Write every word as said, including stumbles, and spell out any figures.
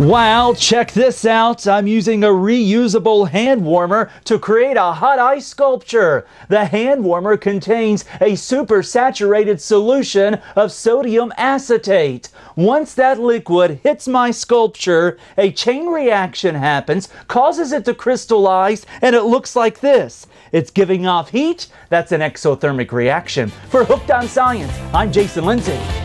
Wow, check this out. I'm using a reusable hand warmer to create a hot ice sculpture. The hand warmer contains a supersaturated solution of sodium acetate. Once that liquid hits my sculpture, a chain reaction happens, causes it to crystallize, and it looks like this. It's giving off heat. That's an exothermic reaction. For Hooked on Science, I'm Jason Lindsay.